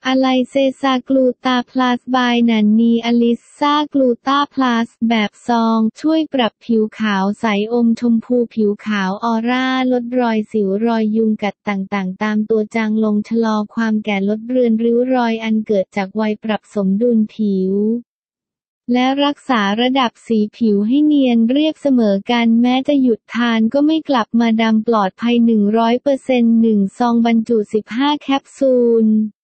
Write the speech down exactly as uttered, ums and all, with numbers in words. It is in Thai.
อะไรเซซากลูตาพลัสบายนันนีอลิซซากลูตาพลัสแบบซองช่วยปรับผิวขาวใสอมชมพูผิวขาวออร่าลดรอยสิวรอยยุงกัดต่างๆตามตัวจางลงชะลอความแก่ลดเรือนริ้วรอยอันเกิดจากวัยปรับสมดุลผิวและรักษาระดับสีผิวให้เนียนเรียบเสมอกันแม้จะหยุดทานก็ไม่กลับมาดำปลอดภัย หนึ่งร้อยเปอร์เซ็นต์ หนึ่ง ซองบรรจุ สิบห้า แคปซูล